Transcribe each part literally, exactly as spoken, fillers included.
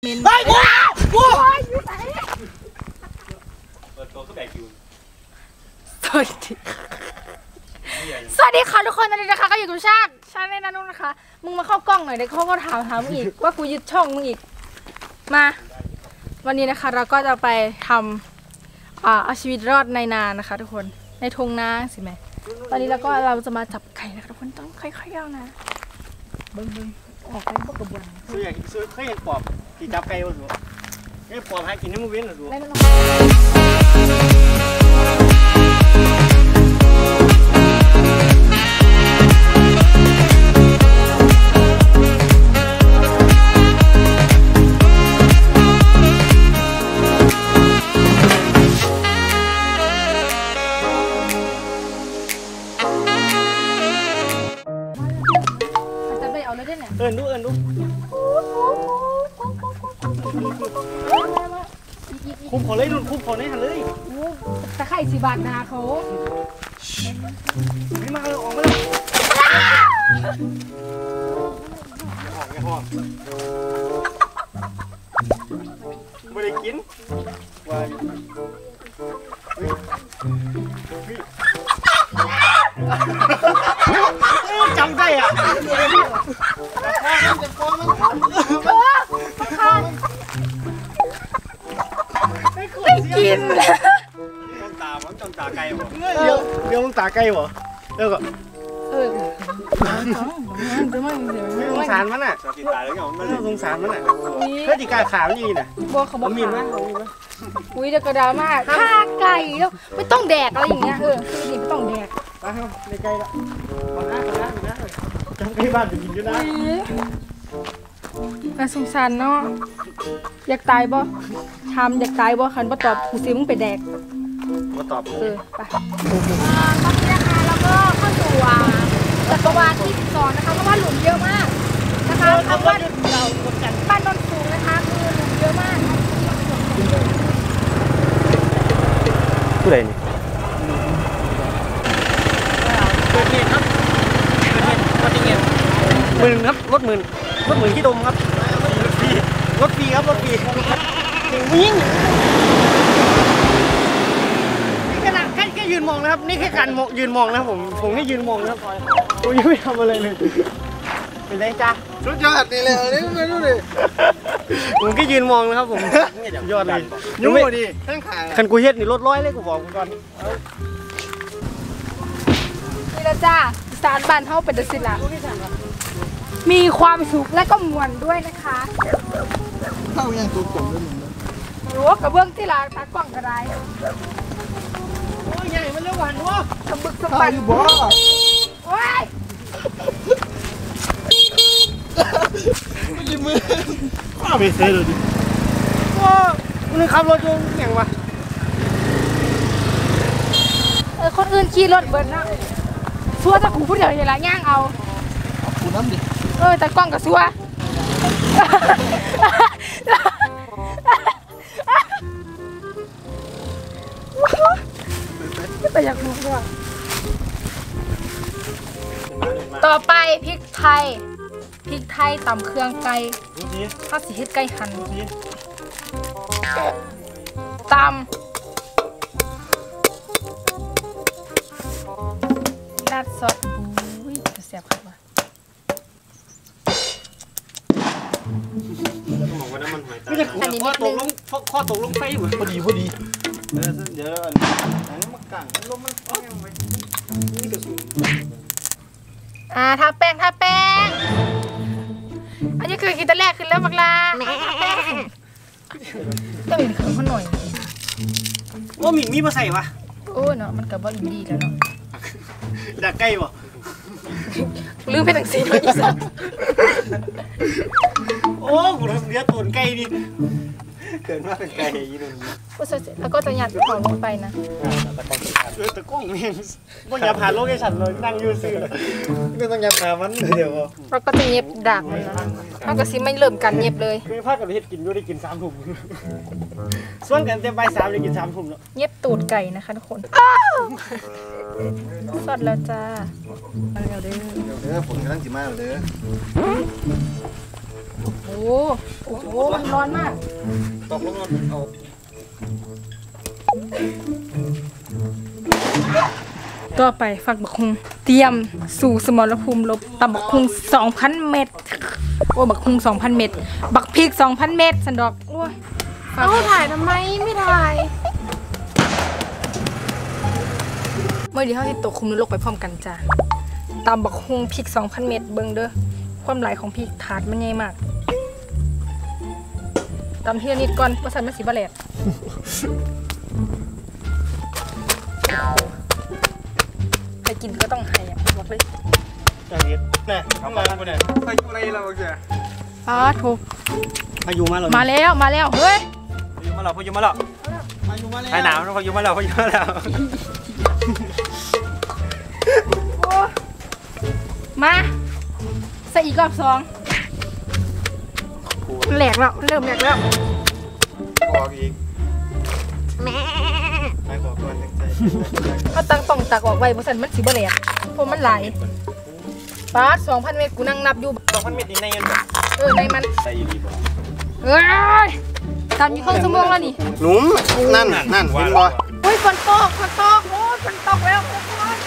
มินไปว้าวว้าวอยู่ไหนเปิดตัวก็แบกอยู่สวัสดีสวัสดีค่ะทุกคนตอนนี้นะคะก็อยู่กับชาติชาติในนั้นนะคะมึงมาเข้ากล้องหน่อยเดี๋ยวเขาก็ถามถามมึงอีกว่ากูยึดช่องมึงอีกมาวันนี้นะคะเราก็จะไปทำอ่าเอาชีวิตรอดในนานะคะทุกคนในทงนาสิแม่ตอนนี้เราก็เราจะมาจับไก่นะคะทุกคนต้องค่อยๆย่างนะเบิ้งเบิ้งออกไปพวกกระบวนซื้ออย่างซื้อเคยเห็นปอบที่จับไก่วะสูไอ้ปอบหากินในมือเว้นหรอสูเอิญดูเอิญดูคุมเขาเลยดูคุมเขาเลยหันเลยตะไคร่สีบาทนาเขานี่มาเลยออกมาเลยออกไงพ่อไม่ได้กินว่าจำได้อ่ะไม่กินต้องตาผมต้องตาไก่บ่เดี๋ยวเดี๋ยวต้องตาไก่บ่เดี๋ยวก็เออสงสารมันอ่ะมันสงสารมันอ่ะเพื่อที่การขามันนี่น่ะบัวเขาบอกมีมั้ยมีมั้ยอุ้ยเดี๋ยวกระดามาฆ่าไก่แล้วไม่ต้องแดกอะไรอย่างเงี้ยเออคือนี่ไม่ต้องแดกไปครับในไก่ละมาหน้ามาหน้ามาหน้าจำไก่บ้านจะกินอยู่นะน่าสงสารเนาะอยากตายบ่ทำอยากตายบ่คันบ่ตอบกูซิมึงไปแดกมาตอบเออไปตอนนี้นะคะเราก็เข้าสู่จักรวาลที่สิบสองนะคะเพราะว่าหลุมเยอะมากนะคะคำว่าเราบ้านนนสูงนะคะคือหลุมเยอะมากผู้ใดนี่เกิดเหตุครับเกิดเหตุอุบัติเหตุหมื่นครับรถหมื่นรถหมื่นที่ดมครับรถฟรีรถฟรีครับรถฟรีจริงยิ่งนี่ขนาดแค่แค่ยืนมองนะครับนี่แค่การยืนมองนะผมผมแค่ยืนมองนะครับผมยังไม่ทำอะไรเลยเป็นไรจ้าสุดยอดนี่เลยนี่ไม่รู้เลยผมแค่ยืนมองนะครับผมยอดเลยยุ่งดิข้างขาคันกูเฮ็ดนี่รถร้อยเลยกูบอกกูก่อนนี่ละจ้าสารบ้านเฮาเป็นศิลป์มีความสุขและก็มวลด้วยนะคะเข้ายังตัวกลมด้วยมึงรู้กับเบื้องที่ร้านตากล้องกระไรโอ้ยใหญ่มันเร็วหวานวะสมบึกสมบัติบ่โอ้ยไม่ยิ้มมือข้าไปเซ่เลยดิว้ามึงขับรถจนอย่างวะเออคนอื่นขี่รถเบิร์นนะซัวตะกูพูดเดี๋ยวอย่างไรย่างเอากูน้ำดิเออแต่กล้องกับซัวไม่ไปอยากรู้ด้วยต่อไปพริกไทยพริกไทยตำเครื่องไก่ข้าวสีเฮ็ดไก่หั่นตำราดซอสอุ้ยแซ่บครับว่ะไม่จะข้อตกลงข้อตกลงไฟเหมือนพอดีพอดีเดี๋ยวอันนี้มันกังลมมันแห้งไปนี่ก็สูงอ่าทาแป้งทาแป้งอันนี้คือกินแต่แรกคือเริ่มบักลาต้องมีเครื่องมันหน่อยว่ามีมีมาใส่ปะโอ้เนาะมันกับว่าอินดี้แล้วเนาะดักไก่ปะลืมไปตั้งสี่ร้อยยี่สิบโอ้กูทำเนื้อตุ๋นไก่ดิเกิดมาเป็นไก่ยี่นึงก็เสร็จแล้วก็จะยัดเผาลงไปนะเออตะก้องเองว่าอย่าผ่านโลเคชั่นเลยนั่งยืดซื้อไม่ต้องอย่าผ่านมันเดี๋ยวเราก็จะเย็บดักมันนะเราก็ซิไม่เริ่มกันเย็บเลยคือภาคกับเฮ็ดกินอยู่ได้กินสามถุงส่วนกันเต็มใบสามได้กินสามถุงเนาะเย็บตูดไก่นะคะทุกคนสดแล้วจ้าเดี๋ยวเด้อเดี๋ยวเด้อฝนกำลังจิมาเด้อโอ้โอ้โหมันร้อนมากตกลงเอาต่อไปฝักบักคุงเตรียมสู่สมรภูมิลบตำบักคุง สองพัน เม็ดโอ้บักคุง สองพัน เม็ดบักพริก สองพัน เม็ดสันดอกโอ้ยเอาถ่ายทำไมไม่ถ่ายเมื่อเดี๋ยวเขาที่ตกคุมนรกไปพร้อมกันจ้ะตำบักคุงพริก สองพัน เม็ดเบิ่งเด้อความไหลของพริกถาดมันใหญ่มากตำทีละนิดก่อนว่าสันมันสีบะแหลกใครกินก็ต้องให้อ่ะบอกเลยจากนี้เนี่ยเข้ามาแล้วเนี่ยพายุอะไรเราเสียอ๋อถูกพายุมาแล้วมาแล้วมาแล้วเฮ้ยพายุมาแล้วพายุมาแล้วพายุมาแล้วหนาวพายุมาแล้วพายุมาแล้วมาใส่อีกรอบสองแหลกแล้วเริ่มแหลกแล้วกอกอีกแม่ไม่กอกก่อนตั้งใจเขาตั้งต้องตักออกไว้เพราะสันมันสีบะแหลกเพราะมันไหลป้าสองพันเมตรกูนั่งนับอยู่สองพันเมตรนี่ในเงินเออในมันใส่ดีบ่เอ้ยตามอยู่ครึ่งชั่วโมงแล้วนี่หนุ่มนั่นนั่นเห็นบ่โอ้ยฝนตกฝนตกโอ้ยฝนตกแล้วโอ้ย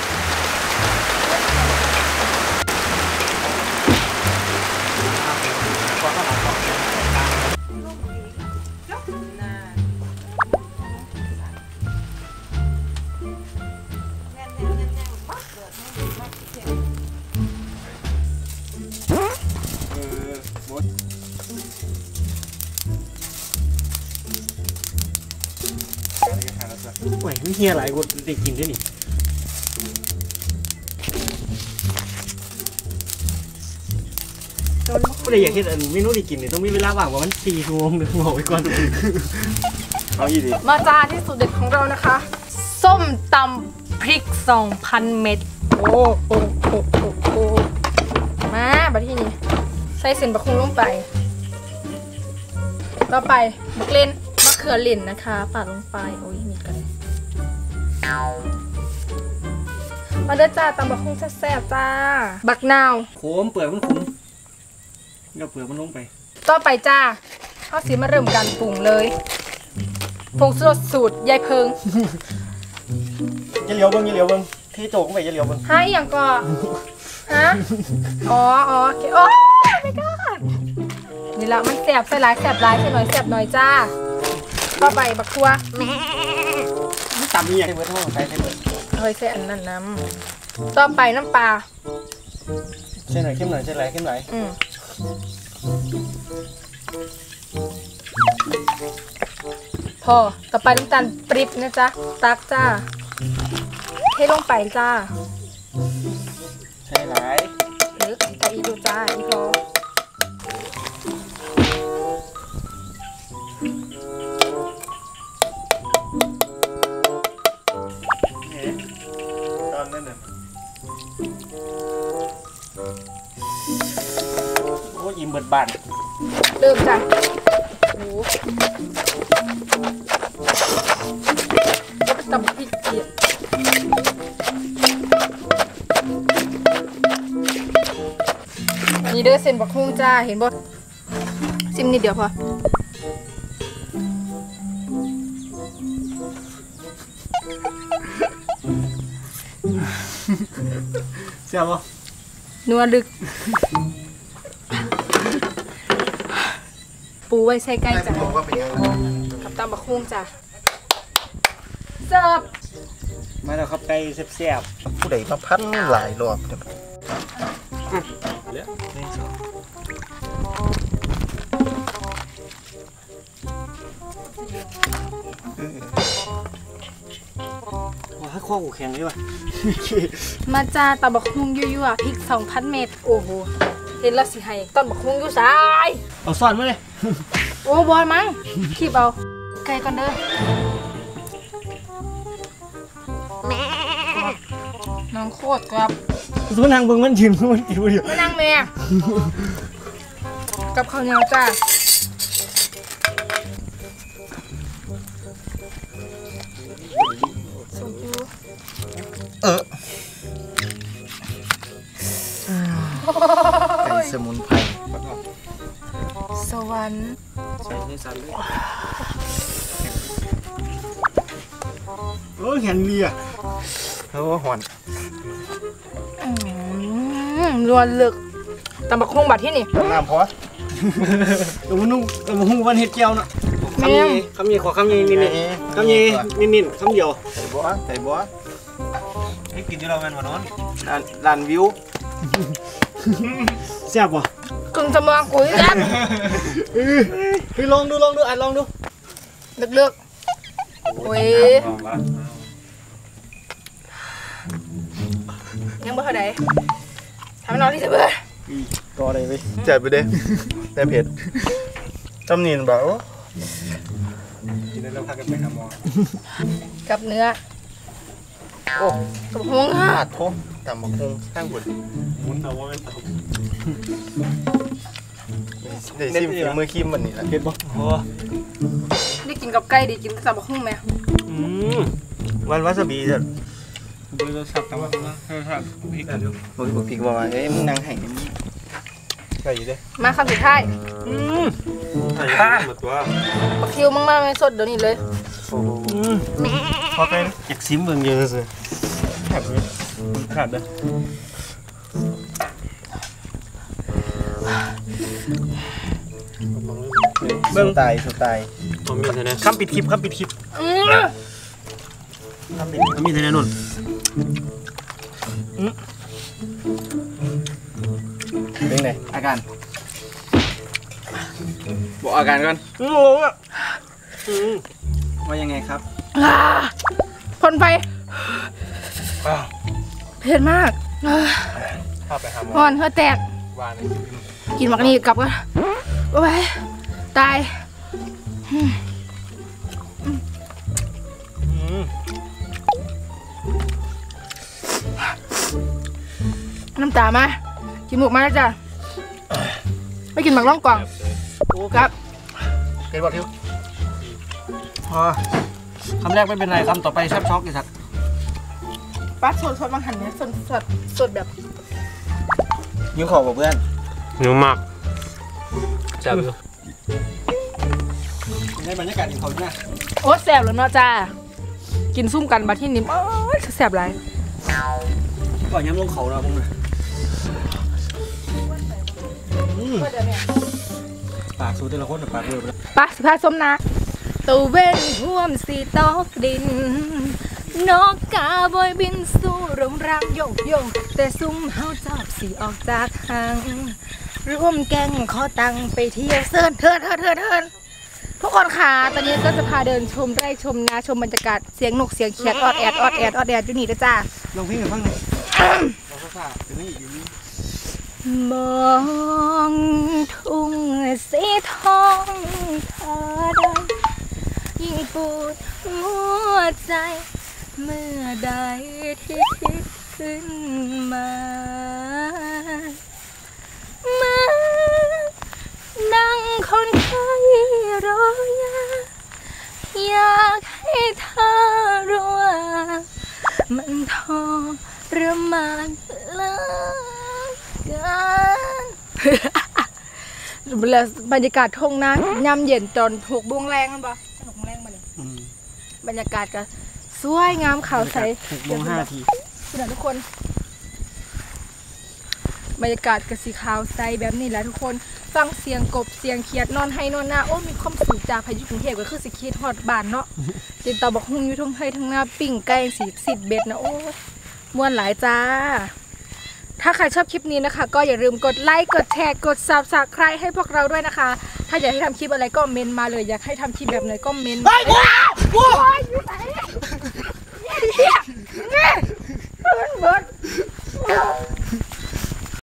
โอ้ยไม่เฮียหลายกูได้กินด้วยนี่ไม่ได้อยากคิดอันเมนูที่กินเนี่ยต้องมีเวลาว่างว่ามันสี่ชั่วโมงหนึ่งบอกไว้ก่อนเอาอีกดิมาจานที่สุดเด็ดของเรานะคะ ส้มตำพริก สองพัน เม็ดโอ้โอ้โอ้โอ้โอ้มาบัดที่นี่ใส่เส้นบะคุงลงไปต่อไปบักเล่นมะเขือเล่นนะคะปาดลงไปโอ้ยมีกันมาเด้อจ้าตำบักคุงแซ่บๆจ้าบักนาวโขมเปลือกมันขมเดี๋ยวเปลือกมันลงไปต่อไปจ้าเขาสีมาเริ่มการปรุงเลยผงสูตรสูตรยายเพิงอย่าเหลียวเบิ้งอย่าเหลียวเบิ้งที่โจกไปอย่าเหลียวเบิ้งให้อย่างก่อฮะอ๋ออ๋อโอเคโอ้ไม่กล้านี่ละมันแสบใส่หลายแสบหลายใส่หน่อยแสบหน่อยจ้าต่อไปบักทัวแม่ตำนี่ให้เบิร์ดห้องใส่ให้เบิร์ดเฮ้ยใส่อันนั้นน้ำต่อไปน้ำปลาใช่หน่อยเข้มหน่อยใช่ไหลเข้มไหลอืมพอต่อไปน้ำตาลปริบนะจ๊ะตักจ้าเทลงไปจ้าใช่ไหลหรือใส่อีดูจ้าอีพอตอนนั้นน่ะโอ้ยอิ่มเบิดบานเริ่มจ้ะโอ้ตำพริกเกี๊ยวนี่เด้อเส้นบักฮุ่งจ้าเห็นบ่ซิมนิดเดียวพอเสียบ่นัวลึก ปูไว้ใส่ไก่จ้ะกับตำบักฮุ่งจ้ะเสิร์ฟมาแล้วครับไก่แซ่บผู้ใดมาพันหลายรอบเนี่ยๆเหลือหนึ่งสองว้าข้อกูแข็งเลยว่ะมาจ้าตำบักฮุ่งยั่วๆพริก สองพัน เม็ดโอ้โหเห็นแล้วสิให้ต้นบักฮุ่งอยู่ซ้ายเอาซ่อนมาเลยโอ้บอลมั้งคีบเอาไก่ก่อนเด้อน้องโคตรครับสุนังเบิ่งมันยืนมันกินบ่อยู่ไม่นั่งแม่กับข้าวเหนียวจ้าสมจูเออไก่สมุนไพรนใส่ในสันเลยโอ้ยแขนเลียโอ้หอนอืมรวนลึกตำบักหุ่งบัดที่นี่น้ำพอตัวมันนุ่งตัวมันหุ้งวันเห็ดเจียวเนาะแม่คำยีขอคำยีนิดนิดคำยีนิดนิดคำเดียวใส่บัวใส่บัวให้กินที่เราเป็นวันนั้นลานลานวิวแซ่บป่ะกึ่งสมองกุยกันเฮ้ยลองดูลองดูอ่ะลองดูลึกๆโอ้ยยังบ่เท่าใดทำให้น้องที่จะเบื่อต่ออะไรไปจัดไปเด้แต่เผ็ดจำนีนบอกกินแล้วพากันไปหาหมอกับเนื้อโอ้กับหงค่ะขาดทมตำบักฮงข้างบนมุนเอาว่าเป็นได้ซิมฝีมือคิมวันนี้แหละเผ็ดป่ะโอ้ได้กินกับไก่ดีกินกับตำบักหุ่งไหมอืมวันวาซาบิจ้ะดูรสชาติกันว่าเออครับพริกกันดูบอกบอกพี่บอกว่าเอ้ยมึงนั่งให้มึงใส่อยู่เด้มาคำสุดท้ายอืมใส่หมดตัวบักคิวมากๆไม่สดเดี๋ยวนี้เลยอืมพอไปอยากซิมเบิ่งเยอะสิขาดเลยขาดเลยเบิ่งตายสุดตายผมมีแต่เนี่ยคำปิดคลิปคำปิดคลิปอืมทำดิผมมีแต่เนี่ยนุ่นเป็นไงอาการบอกอาการก่อนโอ้โหว่ายังไงครับอ่าพ่นไฟเผ็ดมากอ่าเข้าไปหาหมออ่อนเธอแตกวานกินหมักนี่กลับกันโอ้ยตายอืมน้ำตามากินหมูกมาแล้วจ้ะไม่กินหมักล่องกล่องโอ้ครับเกิดบอกทิวพอคำแรกไม่เป็นไรคำต่อไปแซ่บช็อกอีกสักป้าสดสดบางหันเนี่ยสดสดสดแบบยิ้มขอบอกเพื่อนเหนียวมากจับอยู่ในบรรยากาศของเขาเนี่ยโอ้แสบแล้วเนาะจ้ากินซุ่มกันมาที่นิ่มโอ้ยแสบไรก่อนย้ำลงเขาเราพวกนี้ปากสูแต่ละคนปากเร็วเลยป้าสิพาส้มนะตะเวนท่วมสีตอกดินนกกาบอยบินสู่รมรังโยกโยกแต่ซุ่มเฮาจอบสีออกจากทางร่วมแก๊งขอตังไปเที่ยวเซิร์นเทินเทินเทินเทินทุกคนค่ะตอนนี้ก็จะพาเดินชมไร่ชมนาชมบรรยากาศเสียงนกเสียงเขียดออดแอดออดแอดออดแอดอยู่นี่นะจ้าลองเพลงกันบ้างเลยเราก็ฝากเป็นนี่อยู่นี่มองทุ่งสีทองเธอได้ยิ่งปวดหัวใจเมื่อใดที่คิดขึ้นมาเมื่อนั่งคนไข้รอยาอยากให้เธอรู้ว่ามันทรมานเหลือเกิน บรรยากาศทงนายามเย็นตอนหกโมงแรงมันปะหกโมงแรงมาเลยบรรยากาศก็สวยงามขาวใสหกโมงห้าทีคุณทุกคน บรรยากาศก็สีขาวใสแบบนี้แหละทุกคนฟังเสียงกบเสียงเขียดนอนให้นอนหน้าโอ้มีความสุขจากพายุกรุงเทพก็คือสิคิดฮอดบ้านเนาะจินตาบอกหุ่งอยู่ทั้งให้ทั้งหน้าปิ่งไก่สีสิบเบ็ดนะโอ้ม่วนหลายจ้าถ้าใครชอบคลิปนี้นะคะก็อย่าลืมกดไลค์กดแชร์กด ซับสไครบ์ ให้พวกเราด้วยนะคะถ้าอยากให้ทำคลิปอะไรก็เมนมาเลยอยากให้ทำคลิปแบบไหนก็เมนมา